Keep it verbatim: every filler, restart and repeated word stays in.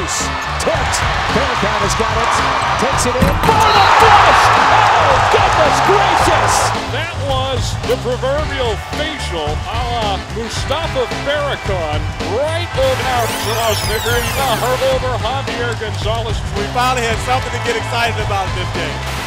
loose. Tipped. Farrakhan has got it. Takes it in. For the flush! Oh, goodness gracious! That was the proverbial facial a la Mustapha Farrakhan right over our Snickery over Javier Gonzalez. We finally had something to get excited about in this game.